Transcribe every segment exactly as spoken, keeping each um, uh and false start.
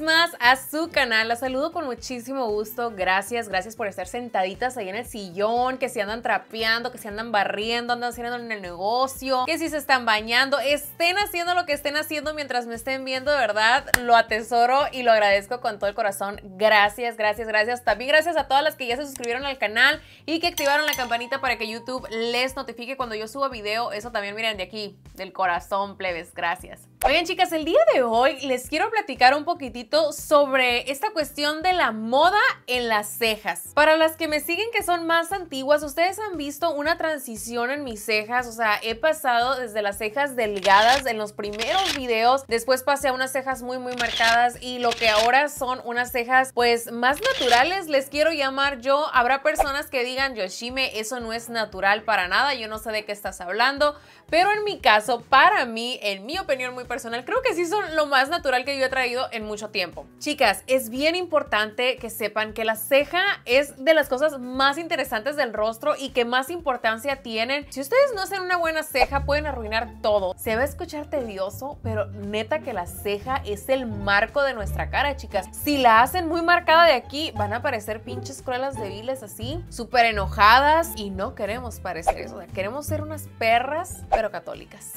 más a su canal. Las saludo con muchísimo gusto. Gracias, gracias por estar sentaditas ahí en el sillón, que si andan trapeando, que si andan barriendo, andan haciendo en el negocio, que si se están bañando, estén haciendo lo que estén haciendo mientras me estén viendo, de verdad, lo atesoro y lo agradezco con todo el corazón. Gracias, gracias, gracias. También gracias a todas las que ya se suscribieron al canal y que activaron la campanita para que YouTube les notifique cuando yo suba video. Eso también, miren, de aquí, del corazón, plebes. Gracias. Oigan, chicas, el día de hoy les quiero platicar un poquitito sobre esta cuestión de la moda en las cejas. Para las que me siguen que son más antiguas, ustedes han visto una transición en mis cejas. O sea, he pasado desde las cejas delgadas en los primeros videos, después pasé a unas cejas muy muy marcadas y lo que ahora son unas cejas pues más naturales, les quiero llamar yo. Habrá personas que digan, Yoshime, eso no es natural para nada, yo no sé de qué estás hablando, pero en mi caso, para mí, en mi opinión muy personal, creo que sí son lo más natural que yo he traído en mucho tiempo. Chicas, es bien importante que sepan que la ceja es de las cosas más interesantes del rostro y que más importancia tienen. Si ustedes no hacen una buena ceja, pueden arruinar todo. Se va a escuchar tedioso, pero neta que la ceja es el marco de nuestra cara, chicas. Si la hacen muy marcada de aquí, van a parecer pinches cruelas débiles así, súper enojadas, y no queremos parecer eso. O sea, queremos ser unas perras, pero católicas.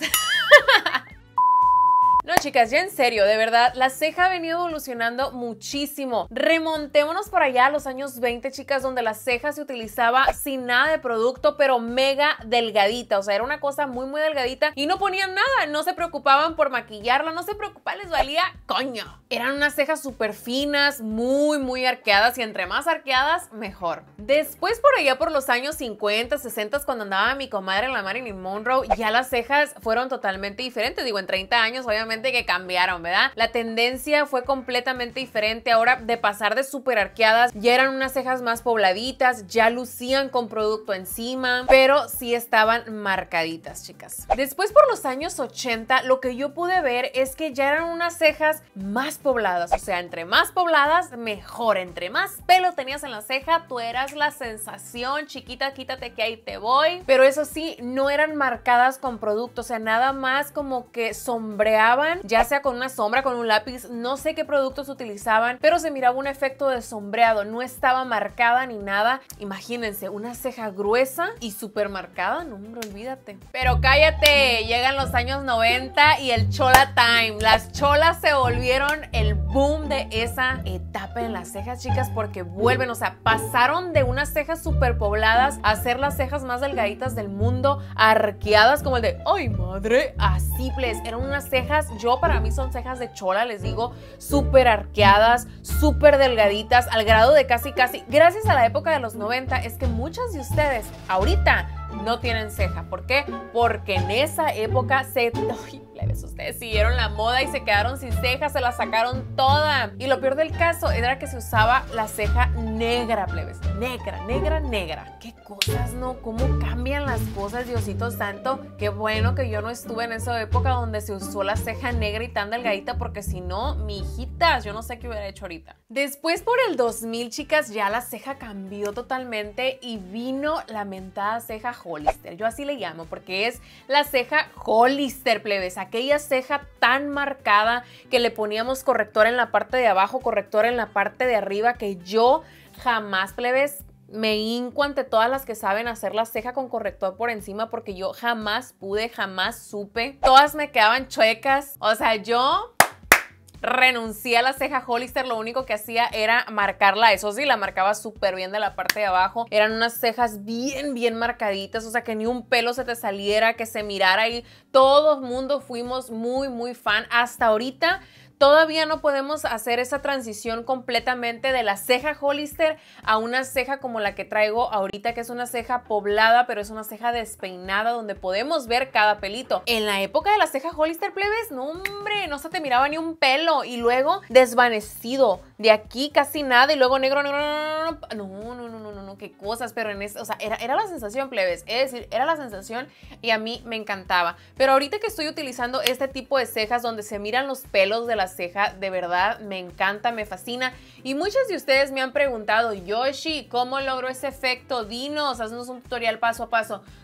No, chicas, ya en serio, de verdad, la ceja ha venido evolucionando muchísimo. Remontémonos por allá a los años veinte, chicas, donde la ceja se utilizaba sin nada de producto, pero mega delgadita. O sea, era una cosa muy, muy delgadita y no ponían nada. No se preocupaban por maquillarla, no se preocupaban, les valía coño. Eran unas cejas súper finas, muy, muy arqueadas, y entre más arqueadas, mejor. Después, por allá por los años cincuenta, sesenta, cuando andaba mi comadre, la Marilyn Monroe, ya las cejas fueron totalmente diferentes. Digo, en treinta años, obviamente, que cambiaron, ¿verdad? La tendencia fue completamente diferente. Ahora, de pasar de súper arqueadas, ya eran unas cejas más pobladitas, ya lucían con producto encima, pero sí estaban marcaditas, chicas. Después, por los años ochenta, lo que yo pude ver es que ya eran unas cejas más pobladas. O sea, entre más pobladas, mejor. Entre más pelo tenías en la ceja, tú eras la sensación. Chiquita, quítate que ahí te voy. Pero eso sí, no eran marcadas con producto. O sea, nada más como que sombreaban, ya sea con una sombra, con un lápiz, no sé qué productos utilizaban, pero se miraba un efecto de sombreado, no estaba marcada ni nada. Imagínense, una ceja gruesa y súper marcada, no, hombre, olvídate. Pero cállate, llegan los años noventa y el chola time. Las cholas se volvieron el boom de esa etapa en las cejas, chicas, porque vuelven, o sea, pasaron de unas cejas súper pobladas a ser las cejas más delgaditas del mundo, arqueadas como el de, ay madre, así, pues, eran unas cejas, yo para mí son cejas de chola, les digo, súper arqueadas, súper delgaditas, al grado de casi casi, gracias a la época de los noventa, es que muchas de ustedes ahorita no tienen ceja. ¿Por qué? Porque en esa época se... Ay, plebes, ustedes siguieron la moda y se quedaron sin cejas, se la sacaron toda. Y lo peor del caso era que se usaba la ceja negra, plebes. Negra, negra, negra. Qué cosas, ¿no? ¿Cómo cambian las cosas, Diosito santo? Qué bueno que yo no estuve en esa época donde se usó la ceja negra y tan delgadita, porque si no, mi hijitas, yo no sé qué hubiera hecho ahorita. Después, por el dos mil, chicas, ya la ceja cambió totalmente y vino la mentada ceja Hollister. Yo así le llamo porque es la ceja Hollister, plebes. Aquella ceja tan marcada que le poníamos corrector en la parte de abajo, corrector en la parte de arriba, que yo jamás, plebes, me hinco ante todas las que saben hacer la ceja con corrector por encima, porque yo jamás pude, jamás supe. Todas me quedaban chuecas. O sea, yo... renuncié a la ceja Hollister, lo único que hacía era marcarla, eso sí, la marcaba súper bien de la parte de abajo. Eran unas cejas bien, bien marcaditas, o sea, que ni un pelo se te saliera, que se mirara ahí. Todo el mundo fuimos muy, muy fan. Hasta ahorita todavía no podemos hacer esa transición completamente de la ceja Hollister a una ceja como la que traigo ahorita, que es una ceja poblada, pero es una ceja despeinada donde podemos ver cada pelito. En la época de la ceja Hollister, plebes, no, hombre, no se te miraba ni un pelo, y luego desvanecido, de aquí casi nada, y luego negro, negro, no, no, no, no, no, no, no, no, qué cosas, pero en eso, o sea, era, era la sensación, plebes, es decir, era la sensación y a mí me encantaba. Pero ahorita que estoy utilizando este tipo de cejas donde se miran los pelos de la ceja, de verdad me encanta, me fascina. Y muchos de ustedes me han preguntado, Yoshi, ¿cómo logro ese efecto? Dinos, haznos un tutorial paso a paso.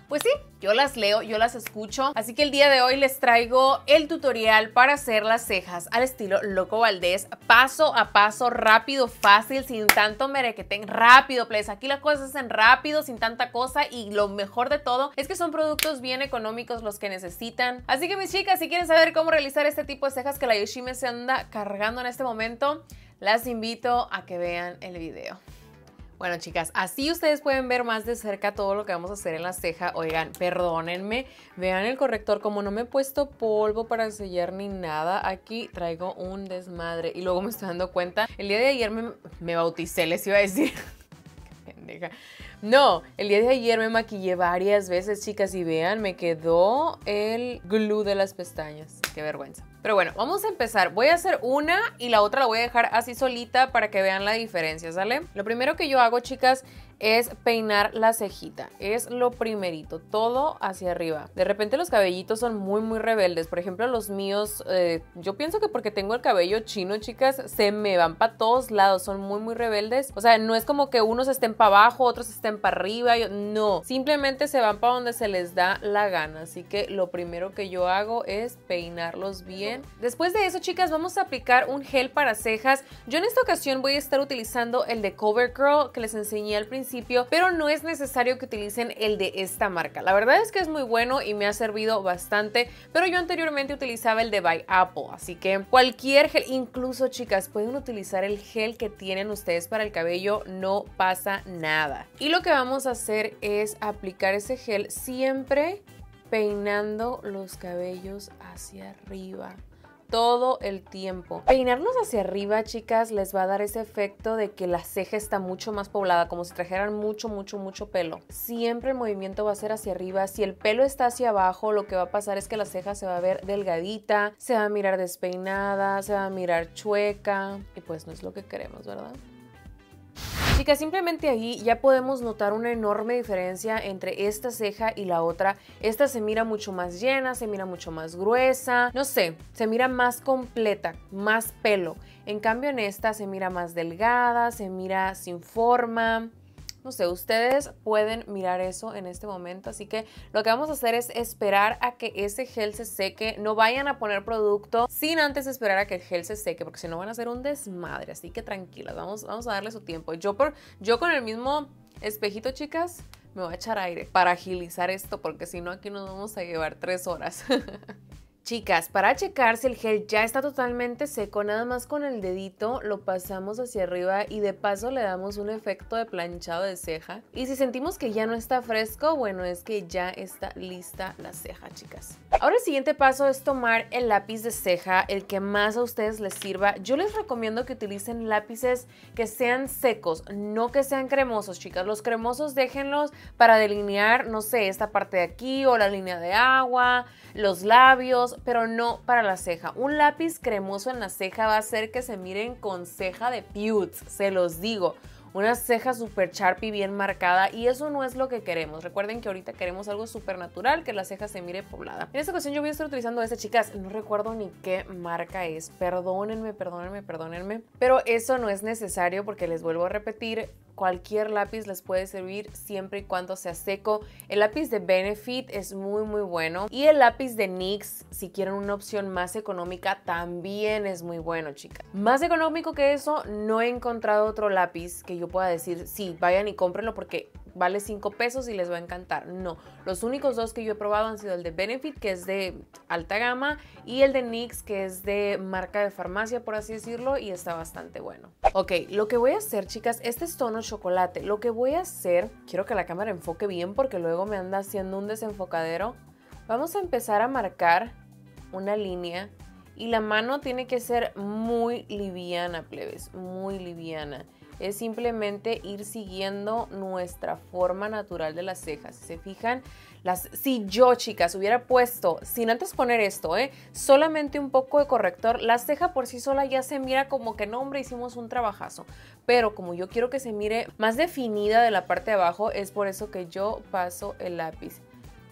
Pues sí, yo las leo, yo las escucho, así que el día de hoy les traigo el tutorial para hacer las cejas al estilo Loco Valdés, paso a paso, rápido, fácil, sin tanto merequetén, rápido, please. Aquí las cosas se hacen rápido, sin tanta cosa, y lo mejor de todo es que son productos bien económicos los que necesitan. Así que mis chicas, si quieren saber cómo realizar este tipo de cejas que la Yoshime se anda cargando en este momento, las invito a que vean el video. Bueno, chicas, así ustedes pueden ver más de cerca todo lo que vamos a hacer en la ceja. Oigan, perdónenme, vean el corrector, como no me he puesto polvo para sellar ni nada, aquí traigo un desmadre. Y luego me estoy dando cuenta, el día de ayer me, me bauticé, les iba a decir. Qué pendeja. No, el día de ayer me maquillé varias veces, chicas, y vean, me quedó el glue de las pestañas. Qué vergüenza. Pero bueno, vamos a empezar. Voy a hacer una y la otra la voy a dejar así solita para que vean la diferencia, ¿sale? Lo primero que yo hago, chicas, es peinar la cejita. Es lo primerito, todo hacia arriba. De repente los cabellitos son muy, muy rebeldes. Por ejemplo, los míos, eh, yo pienso que porque tengo el cabello chino, chicas, se me van para todos lados. Son muy, muy rebeldes. O sea, no es como que unos estén para abajo, otros estén para arriba. Yo, no, simplemente se van para donde se les da la gana. Así que lo primero que yo hago es peinarlos bien. Después de eso, chicas, vamos a aplicar un gel para cejas. Yo en esta ocasión voy a estar utilizando el de CoverGirl que les enseñé al principio, pero no es necesario que utilicen el de esta marca. La verdad es que es muy bueno y me ha servido bastante, pero yo anteriormente utilizaba el de By Apple, así que cualquier gel, incluso, chicas, pueden utilizar el gel que tienen ustedes para el cabello, no pasa nada. Y lo que vamos a hacer es aplicar ese gel siempre peinando los cabellos hacia arriba todo el tiempo. Peinarlos hacia arriba, chicas, les va a dar ese efecto de que la ceja está mucho más poblada, como si trajeran mucho, mucho, mucho pelo. Siempre el movimiento va a ser hacia arriba. Si el pelo está hacia abajo, lo que va a pasar es que la ceja se va a ver delgadita, se va a mirar despeinada, se va a mirar chueca, y pues no es lo que queremos, ¿verdad? Chicas, simplemente ahí ya podemos notar una enorme diferencia entre esta ceja y la otra. Esta se mira mucho más llena, se mira mucho más gruesa, no sé, se mira más completa, más pelo. En cambio en esta se mira más delgada, se mira sin forma. No sé, ustedes pueden mirar eso en este momento, así que lo que vamos a hacer es esperar a que ese gel se seque. No vayan a poner producto sin antes esperar a que el gel se seque, porque si no van a hacer un desmadre, así que tranquilas, vamos, vamos a darle su tiempo. Yo, por, yo con el mismo espejito, chicas, me voy a echar aire para agilizar esto, porque si no aquí nos vamos a llevar tres horas. Chicas, para checar si el gel ya está totalmente seco, nada más con el dedito lo pasamos hacia arriba y de paso le damos un efecto de planchado de ceja. Y si sentimos que ya no está fresco, bueno, es que ya está lista la ceja, chicas. Ahora el siguiente paso es tomar el lápiz de ceja, el que más a ustedes les sirva. Yo les recomiendo que utilicen lápices que sean secos, no que sean cremosos, chicas. Los cremosos déjenlos para delinear, no sé, esta parte de aquí o la línea de agua, los labios, pero no para la ceja. Un lápiz cremoso en la ceja va a hacer que se miren con ceja de Pewds, se los digo. Una ceja súper Sharpie bien marcada, y eso no es lo que queremos. Recuerden que ahorita queremos algo súper natural, que la ceja se mire poblada. En esta ocasión yo voy a estar utilizando este, chicas, no recuerdo ni qué marca es. Perdónenme, perdónenme, perdónenme. Pero eso no es necesario porque les vuelvo a repetir, cualquier lápiz les puede servir siempre y cuando sea seco. El lápiz de Benefit es muy muy bueno, y el lápiz de NYX, si quieren una opción más económica, también es muy bueno, chicas. Más económico que eso no he encontrado otro lápiz que yo pueda decir, sí, vayan y cómprenlo porque vale cinco pesos y les va a encantar. No, los únicos dos que yo he probado han sido el de Benefit, que es de alta gama, y el de NYX, que es de marca de farmacia, por así decirlo, y está bastante bueno. Ok, lo que voy a hacer, chicas, este es tono chocolate. Lo que voy a hacer, quiero que la cámara enfoque bien porque luego me anda haciendo un desenfocadero. Vamos a empezar a marcar una línea y la mano tiene que ser muy liviana, plebes, muy liviana. Es simplemente ir siguiendo nuestra forma natural de las cejas. Si se fijan, las, si yo, chicas, hubiera puesto, sin antes poner esto, ¿eh? solamente un poco de corrector, la ceja por sí sola ya se mira como que no, hombre, hicimos un trabajazo. Pero como yo quiero que se mire más definida de la parte de abajo, es por eso que yo paso el lápiz.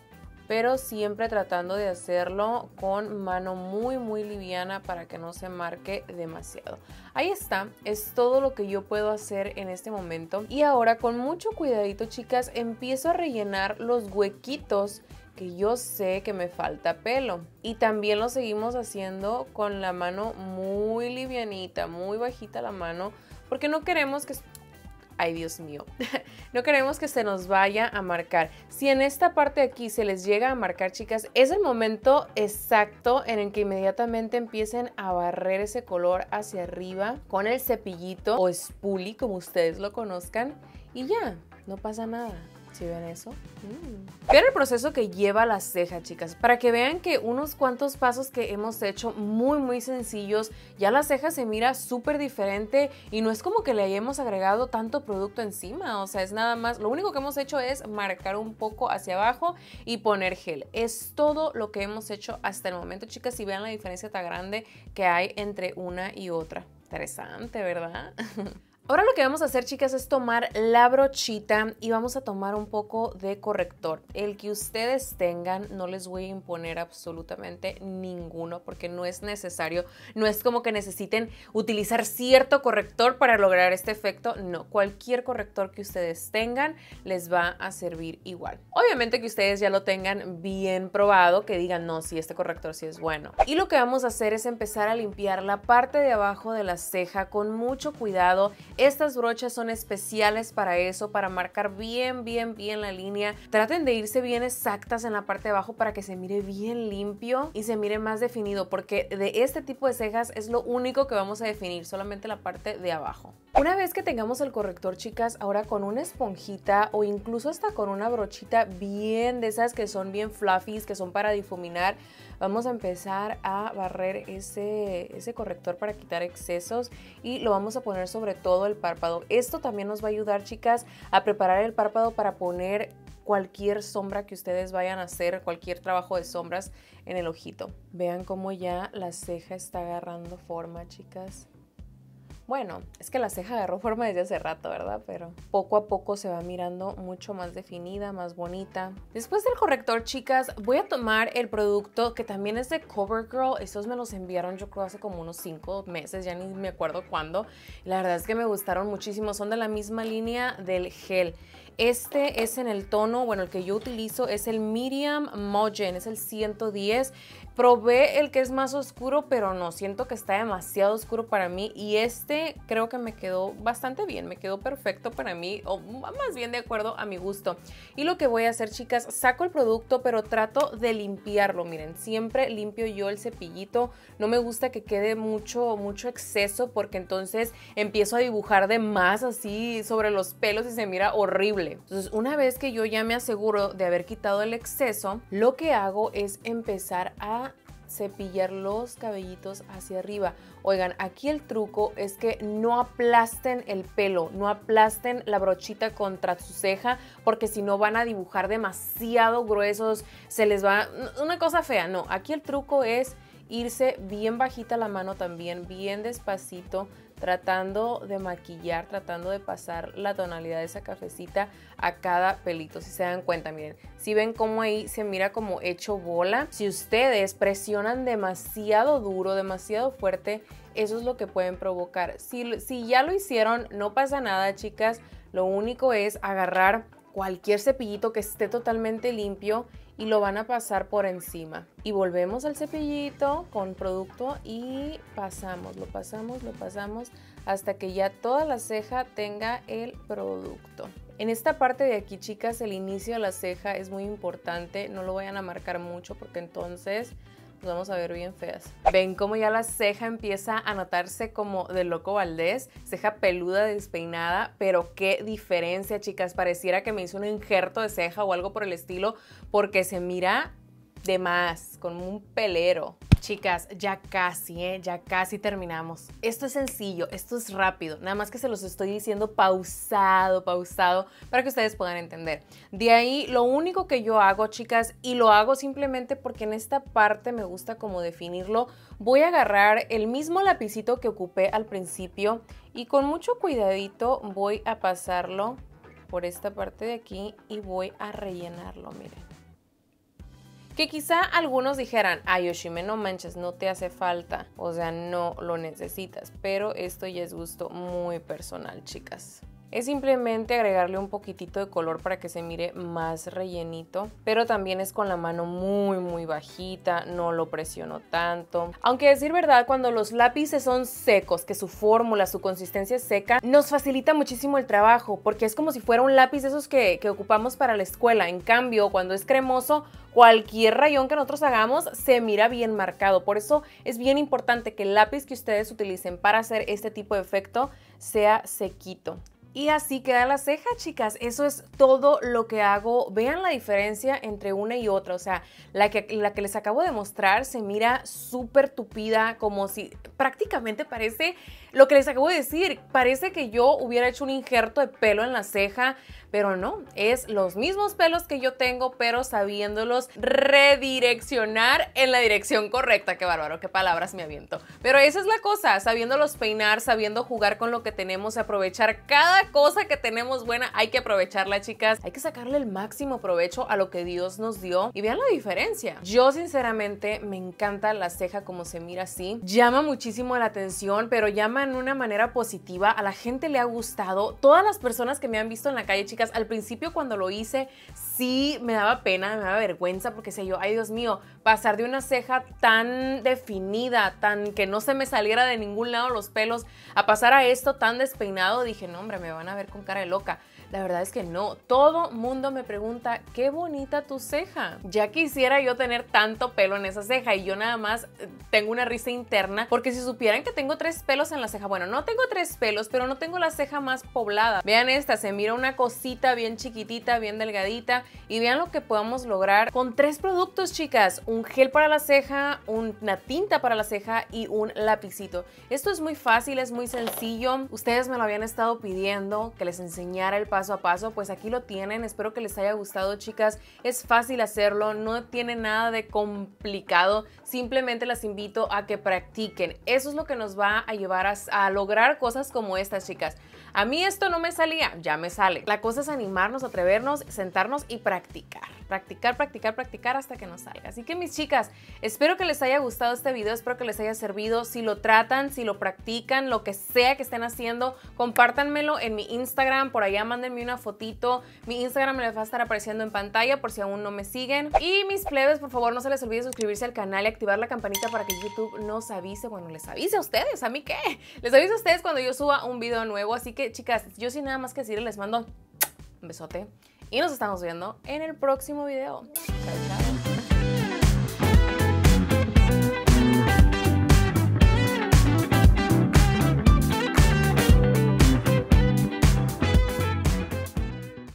pero siempre tratando de hacerlo con mano muy muy liviana para que no se marque demasiado. Ahí está, es todo lo que yo puedo hacer en este momento. Y ahora con mucho cuidadito, chicas, empiezo a rellenar los huequitos que yo sé que me falta pelo. Y también lo seguimos haciendo con la mano muy livianita, muy bajita la mano, porque no queremos que... Ay, Dios mío, no queremos que se nos vaya a marcar. Si en esta parte de aquí se les llega a marcar, chicas, es el momento exacto en el que inmediatamente empiecen a barrer ese color hacia arriba con el cepillito o spoolie, como ustedes lo conozcan, y ya, no pasa nada. ¿Sí ven eso? Mm. Vean el proceso que lleva la ceja, chicas, para que vean que unos cuantos pasos que hemos hecho muy muy sencillos, ya la ceja se mira súper diferente y no es como que le hayamos agregado tanto producto encima, o sea, es nada más, lo único que hemos hecho es marcar un poco hacia abajo y poner gel. Es todo lo que hemos hecho hasta el momento, chicas, y vean la diferencia tan grande que hay entre una y otra. Interesante, ¿verdad? Ahora lo que vamos a hacer, chicas, es tomar la brochita y vamos a tomar un poco de corrector. El que ustedes tengan, no les voy a imponer absolutamente ninguno porque no es necesario. No es como que necesiten utilizar cierto corrector para lograr este efecto. No, cualquier corrector que ustedes tengan les va a servir igual. Obviamente que ustedes ya lo tengan bien probado, que digan, no, sí, este corrector sí es bueno. Y lo que vamos a hacer es empezar a limpiar la parte de abajo de la ceja con mucho cuidado. Estas brochas son especiales para eso, para marcar bien, bien, bien la línea. Traten de irse bien exactas en la parte de abajo para que se mire bien limpio y se mire más definido, porque de este tipo de cejas es lo único que vamos a definir, solamente la parte de abajo. Una vez que tengamos el corrector, chicas, ahora con una esponjita o incluso hasta con una brochita bien de esas que son bien fluffies, que son para difuminar, vamos a empezar a barrer ese, ese corrector para quitar excesos y lo vamos a poner sobre todo el párpado. Esto también nos va a ayudar, chicas, a preparar el párpado para poner cualquier sombra que ustedes vayan a hacer, cualquier trabajo de sombras en el ojito. Vean cómo ya la ceja está agarrando forma, chicas. Bueno, es que la ceja agarró forma desde hace rato, ¿verdad? Pero poco a poco se va mirando mucho más definida, más bonita. Después del corrector, chicas, voy a tomar el producto que también es de CoverGirl. Estos me los enviaron yo creo hace como unos cinco meses, ya ni me acuerdo cuándo. La verdad es que me gustaron muchísimo, son de la misma línea del gel. Este es en el tono, bueno, el que yo utilizo es el Medium Mogen, es el ciento diez. Probé el que es más oscuro, pero no, siento que está demasiado oscuro para mí y este creo que me quedó bastante bien, me quedó perfecto para mí, o más bien de acuerdo a mi gusto. Y lo que voy a hacer, chicas, saco el producto, pero trato de limpiarlo. Miren, siempre limpio yo el cepillito, no me gusta que quede mucho, mucho exceso porque entonces empiezo a dibujar de más así sobre los pelos y se mira horrible. Entonces, una vez que yo ya me aseguro de haber quitado el exceso, lo que hago es empezar a cepillar los cabellitos hacia arriba. Oigan, aquí el truco es que no aplasten el pelo, no aplasten la brochita contra su ceja, porque si no van a dibujar demasiado gruesos, se les va una cosa fea. No, aquí el truco es irse bien bajita la mano también, bien despacito, tratando de maquillar, tratando de pasar la tonalidad de esa cafecita a cada pelito. Si se dan cuenta, miren, si ven cómo ahí se mira como hecho bola, si ustedes presionan demasiado duro, demasiado fuerte, eso es lo que pueden provocar. Si, si ya lo hicieron, no pasa nada, chicas. Lo único es agarrar cualquier cepillito que esté totalmente limpio y lo van a pasar por encima. Y volvemos al cepillito con producto y pasamos, lo pasamos, lo pasamos hasta que ya toda la ceja tenga el producto. En esta parte de aquí, chicas, el inicio de la ceja es muy importante. No lo vayan a marcar mucho porque entonces nos vamos a ver bien feas. Ven cómo ya la ceja empieza a notarse como de Loco Valdés, ceja peluda, despeinada, pero qué diferencia, chicas. Pareciera que me hizo un injerto de ceja o algo por el estilo, porque se mira de más, con un pelero. Chicas, ya casi, ¿eh? Ya casi terminamos. Esto es sencillo, esto es rápido, nada más que se los estoy diciendo pausado, pausado, para que ustedes puedan entender. De ahí, lo único que yo hago, chicas, y lo hago simplemente porque en esta parte me gusta como definirlo, voy a agarrar el mismo lapicito que ocupé al principio y con mucho cuidadito voy a pasarlo por esta parte de aquí y voy a rellenarlo, miren. que quizá algunos dijeran, ay Yoshime, no manches, no te hace falta, o sea, no lo necesitas, pero esto ya es gusto muy personal, chicas. Es simplemente agregarle un poquitito de color para que se mire más rellenito, pero también es con la mano muy muy bajita, no lo presiono tanto. Aunque decir verdad, cuando los lápices son secos, que su fórmula, su consistencia es seca, nos facilita muchísimo el trabajo, porque es como si fuera un lápiz de esos que, que ocupamos para la escuela. En cambio, cuando es cremoso, cualquier rayón que nosotros hagamos se mira bien marcado. Por eso es bien importante que el lápiz que ustedes utilicen para hacer este tipo de efecto sea sequito. Y así queda la ceja, chicas. Eso es todo lo que hago. Vean la diferencia entre una y otra. O sea, la que, la que les acabo de mostrar se mira súper tupida, como si prácticamente parece lo que les acabo de decir. Parece que yo hubiera hecho un injerto de pelo en la ceja, pero no. Es los mismos pelos que yo tengo, pero sabiéndolos redireccionar en la dirección correcta. Qué bárbaro, qué palabras me aviento. Pero esa es la cosa, sabiéndolos peinar, sabiendo jugar con lo que tenemos, aprovechar cada cosa que tenemos buena, hay que aprovecharla, chicas. Hay que sacarle el máximo provecho a lo que Dios nos dio y vean la diferencia. Yo sinceramente me encanta la ceja como se mira así. Llama muchísimo la atención, pero llama en una manera positiva. A la gente le ha gustado. Todas las personas que me han visto en la calle, chicas, al principio cuando lo hice sí me daba pena, me daba vergüenza porque sé yo, ay Dios mío, pasar de una ceja tan definida, tan que no se me saliera de ningún lado los pelos, a pasar a esto tan despeinado, dije, no hombre, me van a ver con cara de loca. La verdad es que no. Todo mundo me pregunta, qué bonita tu ceja. Ya quisiera yo tener tanto pelo en esa ceja y yo nada más tengo una risa interna porque si supieran que tengo tres pelos en la ceja, bueno, no tengo tres pelos, pero no tengo la ceja más poblada. Vean esta, se mira una cosita bien chiquitita, bien delgadita y vean lo que podemos lograr con tres productos, chicas. Un gel para la ceja, una tinta para la ceja y un lapicito. Esto es muy fácil, es muy sencillo. Ustedes me lo habían estado pidiendo que les enseñara el paso a paso, pues aquí lo tienen. Espero que les haya gustado, chicas. Es fácil hacerlo, no tiene nada de complicado. Simplemente las invito a que practiquen. Eso es lo que nos va a llevar a, a lograr cosas como estas, chicas. A mí esto no me salía, ya me sale. La cosa es animarnos, atrevernos, sentarnos y practicar. Practicar, practicar, practicar hasta que nos salga. Así que mis chicas, espero que les haya gustado este video, espero que les haya servido. Si lo tratan, si lo practican, lo que sea que estén haciendo, compártanmelo en mi Instagram, por allá mándenme una fotito. Mi Instagram me les va a estar apareciendo en pantalla por si aún no me siguen. Y mis plebes, por favor, no se les olvide suscribirse al canal y activar la campanita para que YouTube nos avise. Bueno, les avise a ustedes, ¿a mí qué? Les avise a ustedes cuando yo suba un video nuevo. Así que, chicas, yo sin nada más que decir, les mando un besote y nos estamos viendo en el próximo video. Chao, chao.